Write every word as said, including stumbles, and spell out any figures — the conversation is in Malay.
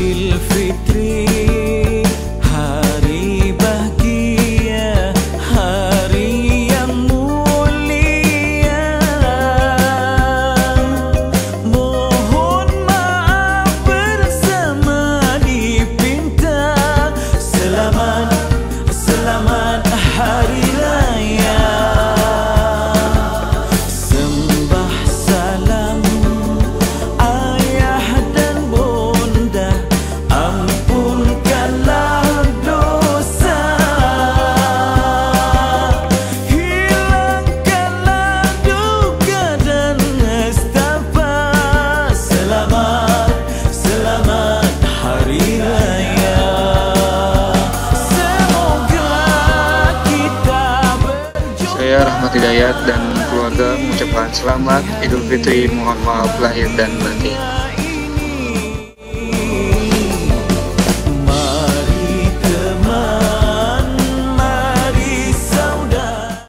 Idul Fitri, hari bahagia, hari yang mulia. Mohon maaf bersama dipinta. Selamat, selamat hari raya. Sembah salam ayah dan bunda, ampunkanlah dosa, hilangkanlah duka dan nestapa. Selamat, selamat hari raya. Semoga kita berjumpa. Saya Rahmat Hidayat dan keluarga mengucapkan selamat Idul Fitri, mohon maaf lahir dan batin.